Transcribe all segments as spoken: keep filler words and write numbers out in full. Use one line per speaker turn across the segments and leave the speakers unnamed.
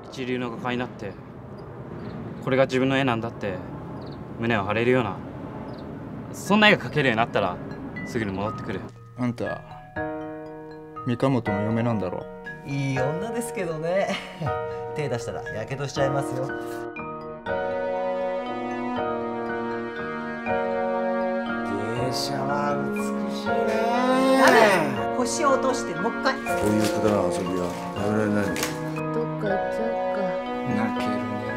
一流の画家になってこれが自分の絵なんだって胸を張れるようなそんな絵が描けるようになったらすぐに戻ってくる。
あんた三日本の嫁なんだろ。
いい女ですけどね手出したらやけどしちゃいますよ。
芸者は美しいね。
ダメ、腰を落としてもう一回。
こういうくだらん遊びはやめられないんだよ。
どっか行っちゃおうか。
泣ける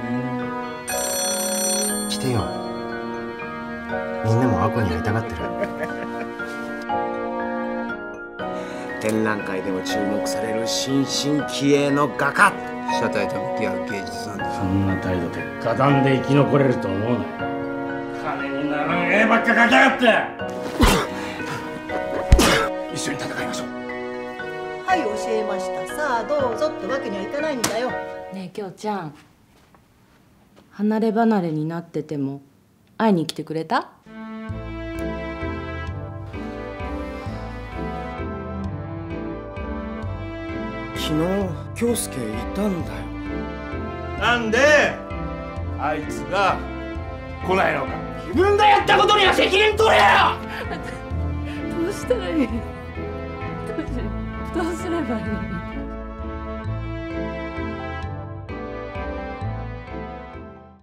ね。
来てよ、みんなもアコに会いたがってる。
展覧会でも注目される新進気鋭の画家、社会と向き合う芸術なんだ。
そんな態度で画壇で生き残れると思うなよ。金にならん絵ばっか描きやがって一緒に戦いましょう。
はい、教えました。さあどうぞってわけにはいかないんだよ。
ねえきょうちゃん、離れ離れになってても会いに来てくれた？
昨日京介いたんだよ。
なんであいつが来ないのか。自分がやったことには責任取れよ。
どうしたらいい？どうしどうすればいい？